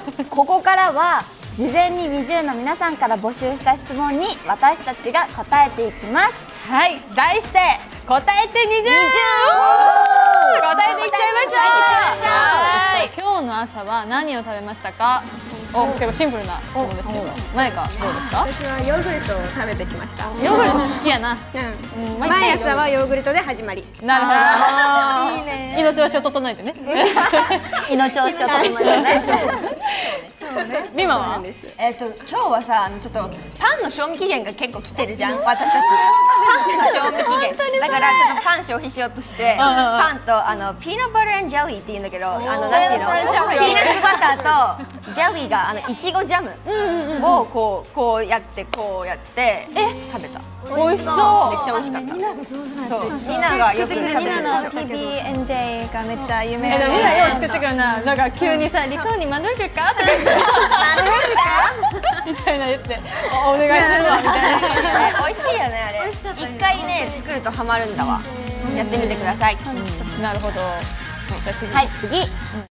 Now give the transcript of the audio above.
ここからは事前に20の皆さんから募集した質問に私たちが答えていきます。 はい、題して答えて20。答えていっちゃいました。はい、今日の朝は何を食べましたか？結構シンプルな質問ですけど、マイカどうですか？ 私はヨーグルトを食べてきました。 ヨーグルト好きやな。 毎朝はヨーグルトで始まり。 なるほど。 いいね。 胃の調子を整えてね。 胃の調子を整えてね。 リマは？ 今日はさ、ちょっとパンの賞味期限が結構来てるじゃん、私たち。パンの賞味期限だからちょっとパン消費しようとして、パンとピーナッツバター&ジェリーって言うんだけど、なんていうの、ピーナッツバターとジェリーがいちごジャムをこうやって食べた。 美味しそう。 めっちゃ美味しかった。 ニナが上手なんそう、ニナがよく食べてる。 ニナの PB&J がめっちゃ有名でもみんなよう作ってくるな。なんか急にさ、リコーにマドルかとか言って。みたいなやつでお願いするわみたいな。 美味しいよねあれ。一回ね作るとハマるんだわ。やってみてください。 なるほど。 はい、次。